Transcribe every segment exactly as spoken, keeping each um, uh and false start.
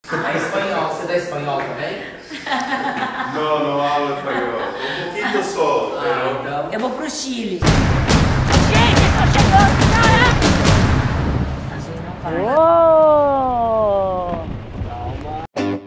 É espanhol, você dá espanhol também? Não, não hablo espanhol. Um pouquinho só. Ah, então. Eu vou pro Chile. Gente, eu tô chegando, caraca! A gente não vai. Oh! Calma.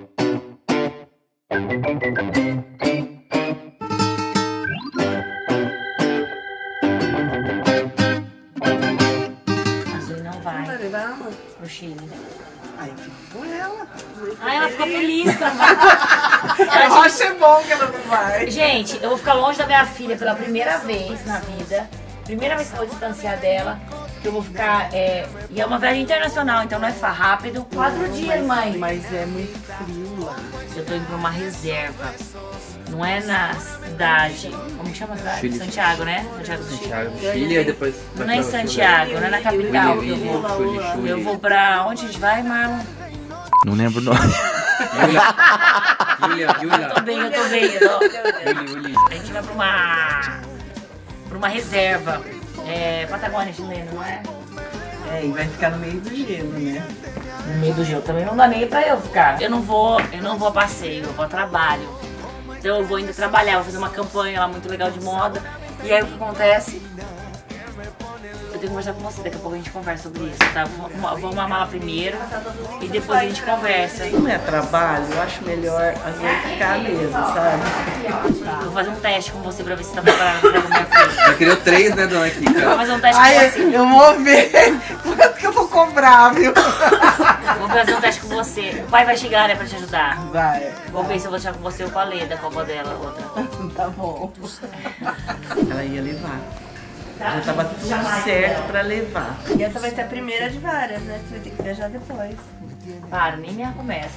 A gente não vai. Não vai levar ela? Pro Chile. Aí fica com ela. Ah, ela ficou feliz que ela vai. Eu acho é bom que ela não vai. Gente, eu vou ficar longe da minha filha pela primeira vez na vida. Primeira vez que eu vou distanciar dela. Que eu vou ficar. É... E é uma viagem internacional, então não é far rápido. Quatro dias, mãe. Mas é muito frio lá. Eu tô indo pra uma reserva. Não é na cidade. Como chama a cidade? Chile. Santiago, né? Santiago do Chile. Santiago, Chile, aí depois... Não é em Santiago, não é na capital que eu vou. Chile, Chile. Eu vou pra. Onde a gente vai, Marlon? Não lembro o nome. Julia, Julia, Eu tô bem, eu tô bem. Eu tô... Julia, Julia. A gente vai pra uma. pra uma reserva. É. Patagônia chilena, não é? É, e vai ficar no meio do gelo, né? No meio do gelo também não dá nem pra eu ficar. Eu não vou, eu não vou a passeio, eu vou a trabalho. Então eu vou ainda trabalhar, vou fazer uma campanha lá muito legal de moda. E aí o que acontece? Eu tenho que conversar com você, daqui a pouco a gente conversa sobre isso, tá? Vamos arrumar a mala primeiro e depois a gente conversa. Como é trabalho, eu acho melhor às vezes ficar mesmo, sabe? Vou fazer um teste com você pra ver se tá preparada pra minha filha. Já criou três, né, dona Kika? Vou fazer um teste com Ai, você. eu vou ver quanto que eu vou cobrar, viu? Vou fazer um teste com você. O pai vai chegar, né, pra te ajudar. Vai. Vou ver se eu vou deixar com você ou com a Leda, com a avó dela, outra. Tá bom. Ela ia levar. Já tava tudo certo pra levar. E essa vai ser a primeira de várias, né? Você vai ter que viajar depois. Para, nem me começa.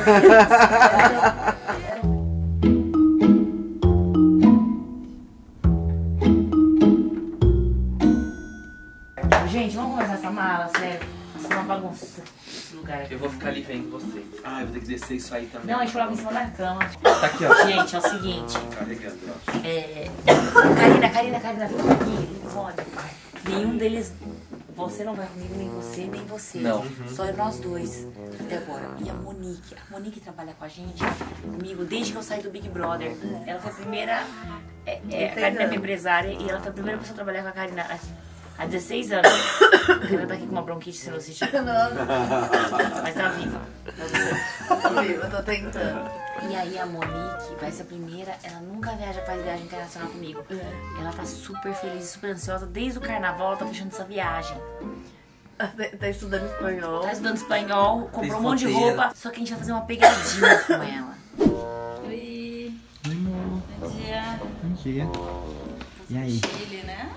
Gente, vamos começar essa mala, sério. Isso é uma bagunça esse lugar aqui. Eu vou ficar ali vendo você. Ah, eu vou ter que descer isso aí também. Não, a gente coloca em cima da cama. Tá aqui, ó. Gente, é o seguinte. Carregando, ó. É... Karina, Karina, Karina, vem aqui. Telefone. Nenhum deles... Você não vai comigo, nem você, nem você. Não. Só nós dois até agora. E a Monique. A Monique trabalha com a gente, comigo, desde que eu saí do Big Brother. Ela foi a primeira... É, é, a Karina é minha empresária e ela foi a primeira pessoa a trabalhar com a Karina há dezesseis anos. Ela tá aqui com uma bronquite sinusite. Mas tá viva. Tô viva, tô tentando. E aí a Monique vai ser a primeira, ela nunca viaja, faz viagem internacional comigo. Ela tá super feliz e super ansiosa. Desde o carnaval ela tá fechando essa viagem. Tá estudando espanhol. Tá estudando espanhol, comprou Fez um monte de roteiro. roupa. Só que a gente vai fazer uma pegadinha com ela. Oi. Bom dia. Bom dia. E aí? Chile, né?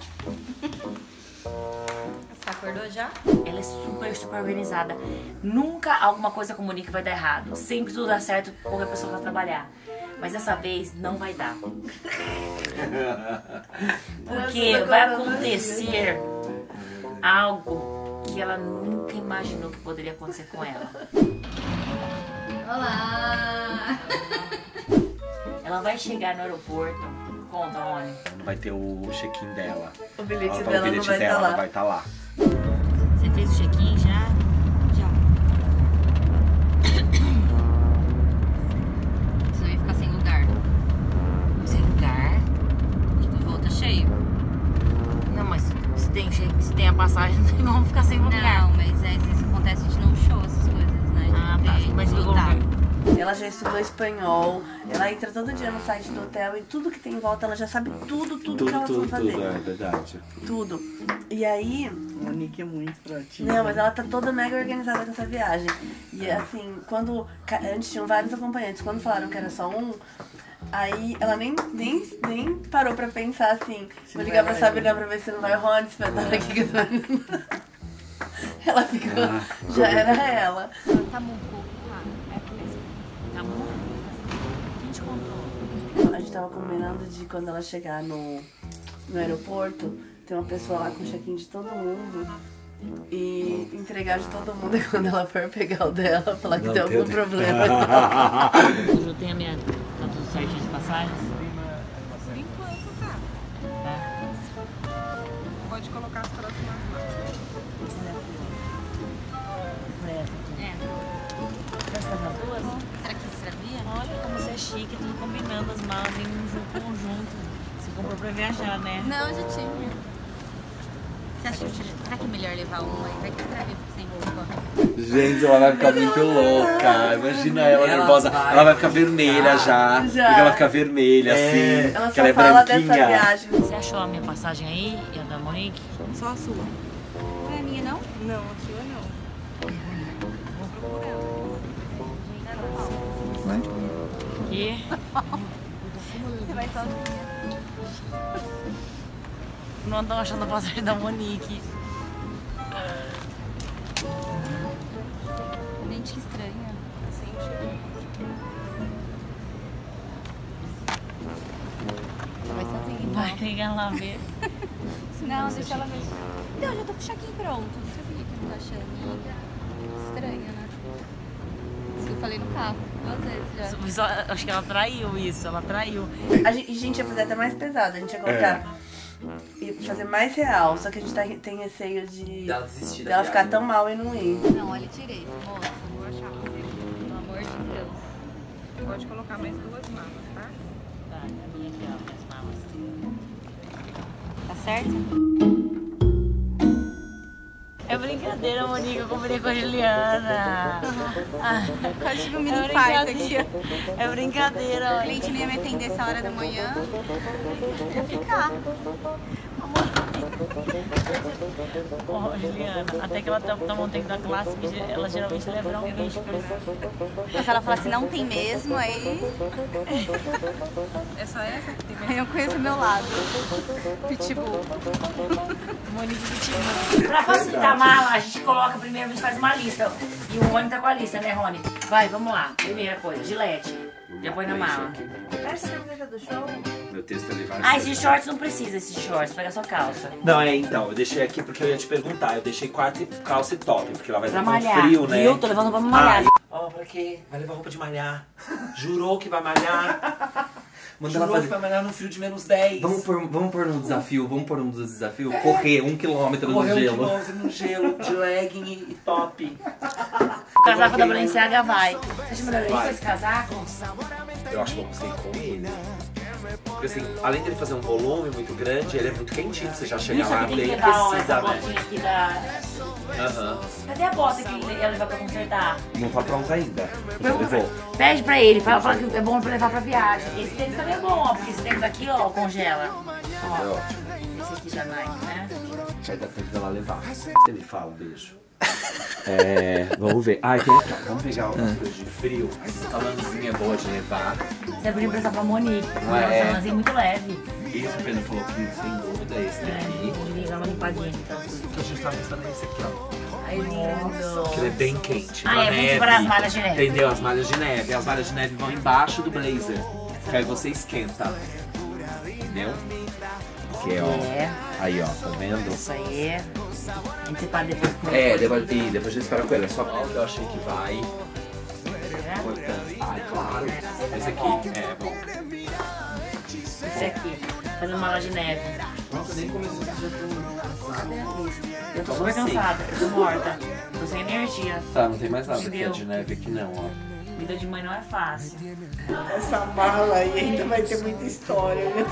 Você acordou já? Ela é super, super organizada. Nunca alguma coisa com a Monique vai dar errado. Sempre tudo dá certo com qualquer pessoa que vai trabalhar. Mas dessa vez não vai dar. Porque vai acontecer algo que ela nunca imaginou que poderia acontecer com ela. Olá! Ela vai chegar no aeroporto. Conta, Rony. Vai ter o check-in dela. O bilhete Ela fala, dela o não bilhete vai dela estar não lá. vai estar lá. Você fez o check-in já? Já. Você vai ficar sem lugar. Sem lugar? Tipo, o voo tá cheio. Não, mas se tem, se tem a passagem, não tem como ficar sem lugar. Não, mas é, isso acontece, a gente não show essas coisas, né? Ah, tá. Tem, Mas tem eu que voltar. Ela já estudou espanhol, ela entra todo dia no site do hotel e tudo que tem em volta, ela já sabe tudo, tudo, que elas vão fazer. é verdade. Tudo. E aí, A Monique é muito proativa. não, mas ela tá toda mega organizada com essa viagem. E assim, quando. Antes tinham vários acompanhantes, quando falaram que era só um, aí ela nem, nem, nem parou pra pensar assim, vou ligar pra Sabrina pra ver se não vai o Rony, se vai estar aqui que eu Ela ficou. Ah, Já era ela. Tá bom, tá. É aqui mesmo. Tá bom? Quem te contou? A gente tava combinando de quando ela chegar no, no aeroporto, ter uma pessoa lá com check-in de todo mundo e entregar de todo mundo e quando ela for pegar o dela, falar que Não, tem teu algum Deus. problema. Hoje eu tenho a minha. Tá tudo certinho de passagens? Por enquanto tá. Tá? Pode colocar as próximas lá. Foi essa aqui. É. Quer fazer as duas? chique, tudo combinando as malas em um conjunto. Você comprou pra viajar, né? Não, já tinha. Você acha que será que é melhor levar uma? Vai que estraga sem roupa. Gente, ela vai ficar muito louca. Imagina ela, Ela nervosa. vai Ela vai ficar vermelha já. Já. Porque ela fica vermelha, assim. Ela que só ela é fala dessa branquinha. viagem. Você achou a minha passagem aí e a da Monique? Só a sua. Não é minha, não? Não, a sua não. Vou procurar. Ainda não. Que? Você vai sozinha. Não andam achando a passagem da Monique. Gente, que estranha. Vai sozinha, então. Vai ligar lá ver. Não, deixa ela mesmo. Não, já tô com o check-in pronto. Você viu que não tá achando? Estranho, né? Isso que eu falei no carro duas vezes já. Só- Acho que ela traiu isso, ela traiu. A gente, a gente ia fazer até mais pesado, a gente ia colocar e fazer mais real, só que a gente tá, tem receio de Dela desistir da dela ficar viagem. tão mal e não ir. Não, olha direito, moça. Vou achar pra você. Pelo amor de Deus. Pode colocar mais duas malas, tá? Tá, a minha aqui, ó, minhas malas. Tá certo? É brincadeira, Monique, eu comprei com a Juliana. Ah, Quase tive um é mini infarto aqui. brincadeira. É brincadeira, O olha. cliente não ia me atender essa hora da manhã. Eu ia ficar. Ó, Juliana, até que ela tá, tá montando da classe, que ela geralmente leva alguém pra Mas se ela falar assim, não tem mesmo, aí É só essa que tem mais. aí eu conheço o meu lado. Pitbull. Monique Pitbull. Pra facilitar a mala, a gente coloca primeiro, a gente faz uma lista. E o Rony tá com a lista, né, Rony? Vai, vamos lá. Primeira coisa, gilete. Já põe na mala. Essa é a camiseta do show? Meu texto ali vai Ah, esse shorts não precisa, esse shorts, pega só calça. Não, é então, eu deixei aqui porque eu ia te perguntar. Eu deixei quarto e calça e top, porque ela vai Pra estar com malhar, frio, né? viu? Tô levando pra malhar. Ó, pra quê? Vai levar roupa de malhar. Jurou que vai malhar. Manda ela Jurou fazer. que vai malhar no frio de menos dez. Vamos pôr, vamos pôr um desafio, vamos pôr um desafio. Correr um quilômetro no Correu um gelo. quilômetro no gelo, de legging e top. O casaco da Balenciaga vai. Deixa eu mandar ele com esse casaco. Eu acho que vou conseguir com ele. Porque assim, além dele fazer um volume muito grande, ele é muito quentinho. Você já chega Isso lá aqui tem que bem levar ó, essa precisamente. botinha aqui da... Aham. Cadê a bota que ele ia levar pra consertar? Não tá pronta ainda. Já levou. Pede pra ele, fala, fala que é bom pra levar pra viagem. Esse tênis também é bom, ó, porque esse tênis aqui, ó, congela. É Ó, ótimo. esse aqui da Nike, né? Vai dar tempo dela levar. Você me fala, beijo. É, vamos ver. Ai, tem aqui, ó. Vamos pegar algumas coisas de frio. Essa lãzinha é boa de levar. Você podia emprestar pra Monique. Não é? Essa lãzinha é muito leve. Isso, o Pedro falou que sem dúvida é esse daqui. É, ele dá uma limpadinha. Então. O que a gente tá pensando é esse aqui, ó. Aí, lindo. Que ele é bem quente. Ah, na é muito neve. para as malhas de neve. Entendeu? As malhas de neve. As malhas de neve vão embaixo do blazer. Que aí você esquenta. Entendeu? Que é, ó. É. Aí, ó, tá vendo? Isso aí. A gente separa depois com É, depois, e depois a gente espera com ela. É só Ó, que eu achei que vai. Importante. Ai, claro. Esse aqui é bom. esse aqui. Fazendo mala de neve. Nossa, nem começou já tô Eu tô super cansada, eu tô morta. Tô sem energia. Tá, não tem mais nada que é Entendeu? de neve aqui não, ó. Vida de mãe não é fácil. Essa mala aí ainda vai ter muita história, viu?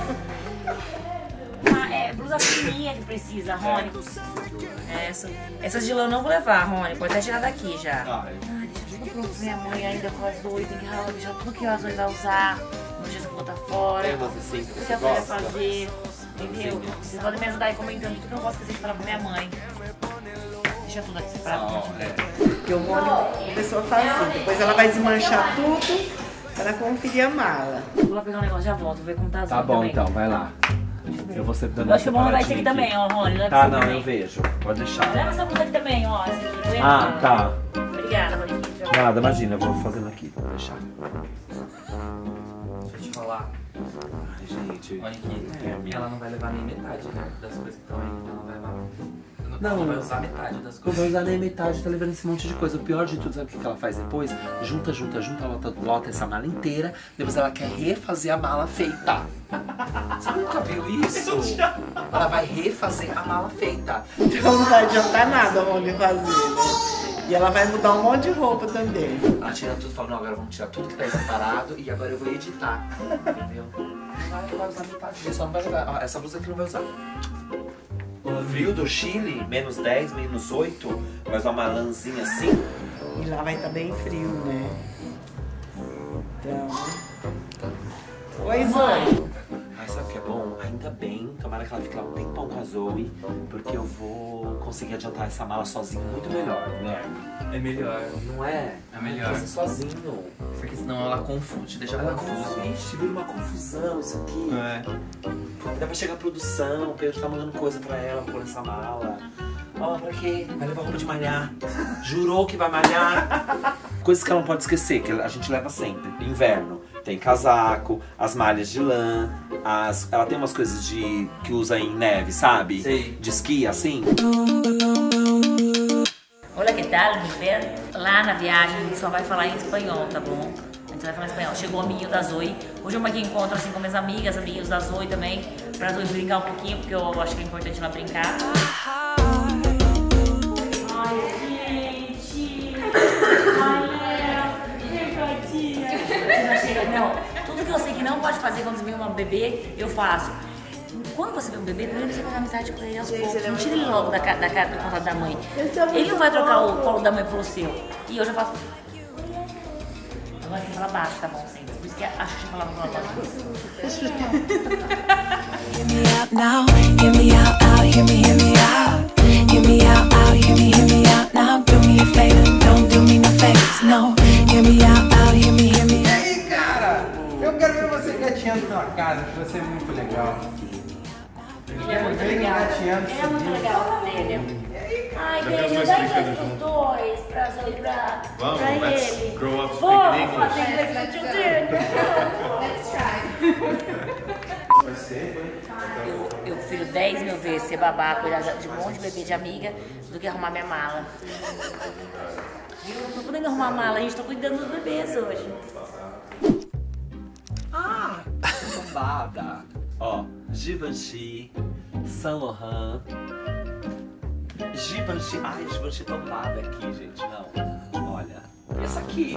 Ah, é blusa fininha que precisa, Rony. Essa. Essas de lã eu não vou levar, Rony. Pode até tirar daqui já. Ai, Ai, deixa tudo pronto pra minha mãe ainda com as duas. Tem que ralar, deixar tudo que as duas vai usar. Nos dias que eu vou estar fora. tem umas assim que O que você a filha gosta? fazer. Entendeu? Vocês podem me ajudar aí comentando tudo que eu não posso esquecer de falar pra minha mãe. Deixa tudo aqui separado. Ah, ó, é. Porque o Rony começou a fazer. Depois ela vai desmanchar tudo para conferir a mala. Vou lá pegar um negócio, já volto, ver como tá azul Tá bom também. então, vai lá. Eu vou sempre dando Eu acho que é bom levar esse separadinha aqui também, ó, Rony. Leva Tá, esse não, também. eu vejo. Pode deixar. Leva essa blusa aqui também, ó. Essa aqui, tá vendo? Ah, tá. Obrigada, Rony. Nada, imagina, eu vou fazendo aqui, pode deixar. Deixa eu te falar. Ai, gente. Olha aqui, ela não vai levar nem metade, né, das coisas que estão aí. Ela não vai levar. Não. Ela vai usar metade das Não coisas. vai usar nem metade, tá levando esse monte de coisa. O pior de tudo, sabe o que ela faz depois? Junta, junta, junta, lota, lota essa mala inteira. Depois ela quer refazer a mala feita. Você nunca viu isso? Ela vai refazer a mala feita. Então não vai adiantar nada o Rony fazer, né? E ela vai mudar um monte de roupa também. Ela tira tudo e fala, não, agora vamos tirar tudo que tá aí separado e agora eu vou editar. Entendeu? Vai, vai usar metade, só não vai levar. Ó, essa blusa aqui não vai usar. O frio do Chile, menos dez, menos oito, vai usar uma lãzinha assim. E lá vai estar bem frio, né? Então... Oi, Zoe. Ai, sabe o que é bom? Ainda bem, tomara que ela fique lá um tempão com a Zoe, porque eu vou conseguir adiantar essa mala sozinho muito melhor, né? É melhor. Não é? É melhor. Fazer sozinho. Porque senão ela confunde, deixa Ela confuso. confunde, ixi, vira uma confusão isso aqui. É. Dá pra chegar a produção, o Pedro tá mandando coisa pra ela, pôr nessa mala. Ó, pra quê? Vai levar roupa de malhar. Jurou que vai malhar. Coisas que ela não pode esquecer, que a gente leva sempre. Inverno. Tem casaco, as malhas de lã, as... ela tem umas coisas de que usa em neve, sabe? Sei. De esqui, assim. Olha que tal, mi perro? Lá na viagem a gente só vai falar em espanhol, tá bom? A gente vai falar em espanhol. Chegou o amiguinho da Zoe. Hoje eu marquei encontro assim com minhas amigas, amiguinhos da Zoe também, pra Zoe brincar um pouquinho, porque eu acho que é importante ela brincar. Ai, gente! Não, tudo que eu sei que não pode fazer quando você vê uma bebê, eu faço. Quando você vê um bebê, primeiro você faz amizade com ele aos poucos. Não tira ele logo da, da cara do contato da mãe. Ele não vai trocar o colo da mãe pelo seu. E eu já faço. Agora tem que falar baixo, tá bom, sempre. Por isso que acho que eu falava falar baixo. Hear me out now, hear me out, out, hear me, hear me out. Hear me out, out, hear me, hear me out now. Do me a favor, don't do me no favors, no. Hear me out, out, hear me, hear me out. E aí, cara? Eu quero ver você gatinhando na tua casa, que vai ser muito legal. Ele é muito legal. Ele é muito legal, ele. Ai, Deus, dá inglês pros dois, pra Zoe, pra, Vamos, pra let's ele. grow up Vamos speaking fazer English. inglês pro tio dele. Let's try. Vai ser, Eu, eu prefiro dez mil vezes ser babá, cuidar de um monte de bebê de amiga, do que arrumar minha mala. Eu não tô podendo arrumar a mala, a gente tá cuidando dos bebês hoje. Ah, bombada. Ó, Givenchy, Saint Laurent. Givenchy, ai, Givenchy tombada aqui, gente, não. Olha, essa aqui.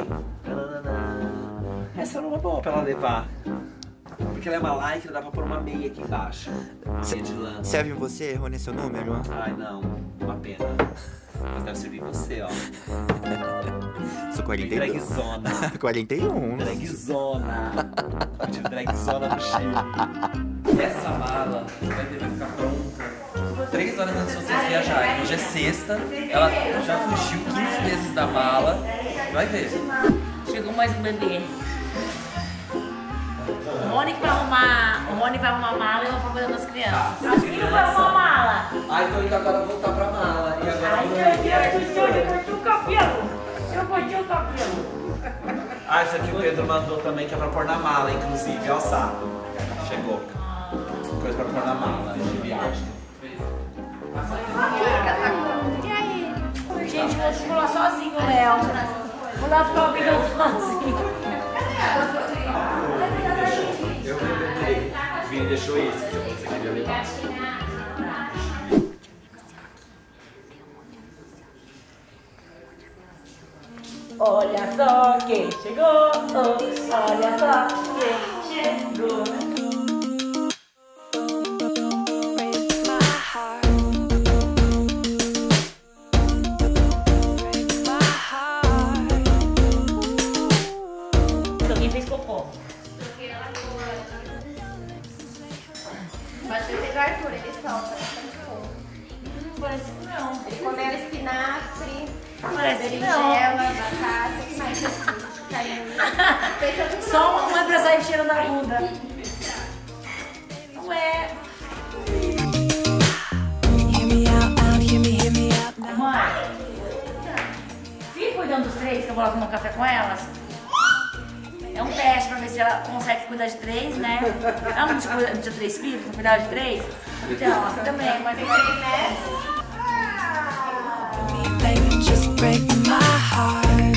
Essa era uma boa pra ela levar. Porque ela é uma lycra, dá pra pôr uma meia aqui embaixo. Uma meia de lã. Serve você? Errou nesse seu número? Ai, não, uma pena. Mas deve servir você, ó. Sou quarenta e dois. Dragzona. quarenta e um. Dragzona. De dragzona no Chile. Essa mala vai ter que ficar pronta três horas antes de vocês viajarem. Hoje é sexta, ela já fugiu quinze vezes da mala. Vai ver. Chegou mais um bebê. O Rony que vai arrumar, o Rony vai arrumar a mala e eu vou ficar cuidando das crianças. Acho que não vai arrumar a mala. Ai, tô indo agora voltar pra mala. E agora Ai, meu Deus do céu, eu cortei o cabelo. Eu cortei o cabelo. Ah, isso aqui o Pedro mandou também, que é pra pôr na mala, inclusive. Olha o saco. Chegou. Coisa pra pôr na mala de viagem. E aí? Gente, eu vou lá sozinho, Léo. Vou lá ficar brincando sozinho. Eu lembrei. O Vini deixou isso, que você queria levar. Olha só quem chegou, olha só quem chegou. Alguém fez cocô. Mas você tem o Arthur, ele solta. Hum, parece que não. Ele comeu espinafre, Parece que não. berinjela, batata, o que mais você caiu? Só uma pra sair cheirando da bunda. Não é. Hear me out, out, hear me, hear me out now. Mãe, fica cuidando dos três que eu vou lá tomar café com elas. É um teste pra ver se ela consegue cuidar de três, né? Ela não tinha, não tinha três filhos, não cuidava de três? Então, aqui também, mas tem três netos. Baby, just break my heart.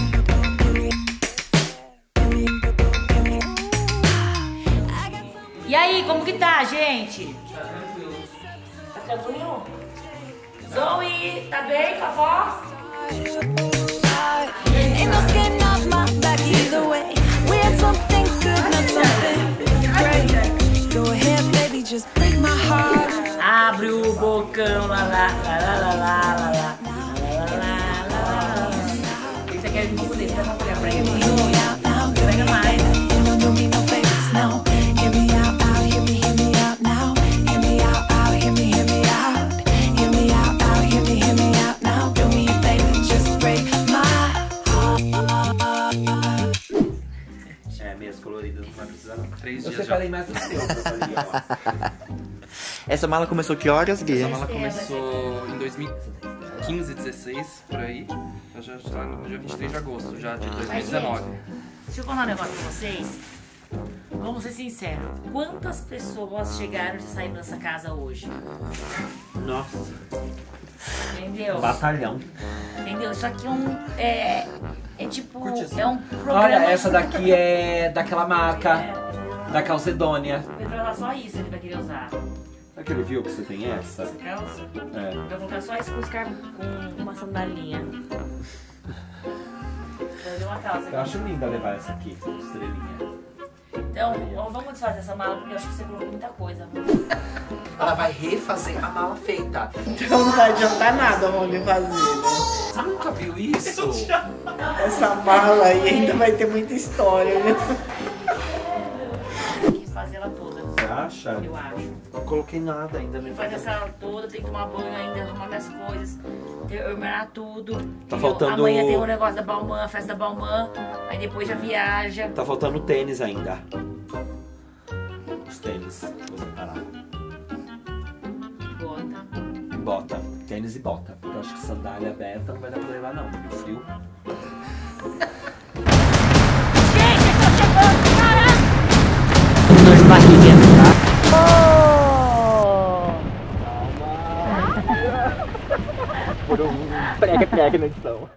E aí, como que tá, gente? Tá tranquilo? Zoe, tá bem com a avó? Ain't no skin off my back either way. We had something good, not something great. Go ahead, baby, just break my heart. Abre o bocão, lá lá lá lá lá lá lá lá lá lá lá. O que você quer me poder? Você vai olhar pra ele? Pega mais. Don't do me no favors, no. Hear me out, out, hear me, hear me out now. Hear me out, out, hear me, hear me out. Hear me out, out, hear me, hear me out now. Do me a favor, just break my heart. É, meias coloridas, não vai precisar não. Três Eu dias separei já. mais do seu, ali, ó. Essa mala começou que horas, Gui? Essa mala começou em dois mil e quinze, dezesseis, por aí. Eu já está no dia vinte e três de agosto, já de dois mil e dezenove. Deixa eu contar um negócio pra vocês. Vamos ser sinceros. Quantas pessoas chegaram e saíram dessa casa hoje? Nossa. Entendeu? Batalhão. Entendeu? Isso aqui é um... É, é tipo... Curtição. É um programa... Olha, essa daqui é daquela marca, da Calcedônia. Ele vai usar só isso, ele vai querer usar. Será que ele viu que você tem essa? Essa calça. É. Vai colocar só isso com, os car... com uma sandalinha. Vai ver uma calça Eu aqui. acho linda levar essa aqui, estrelinha. Então, ó, vamos desfazer essa mala, porque eu acho que você colocou muita coisa. Ela vai refazer a mala feita. Então não vai adiantar nada, Rony, fazer, né? Você nunca viu isso? Essa mala aí ainda vai ter muita história, viu? Tem que fazer ela toda. Você acha? Eu acho. Não coloquei nada ainda. Tem que fazer essa ela toda, tem que tomar banho ainda, arrumar minhas coisas, terminar tudo. Tá E faltando- Amanhã tem o negócio da Balmain, a festa da Balmain, aí depois já viaja. Tá faltando tênis ainda. Os tênis. Vou separar. Bota. E bota. Tênis e bota. Porque eu acho que sandália aberta não vai dar pra levar não. Porque o frio. Gente, eu tô chegando, cara! Dor de barriga, tá? Por um prega-prega na edição.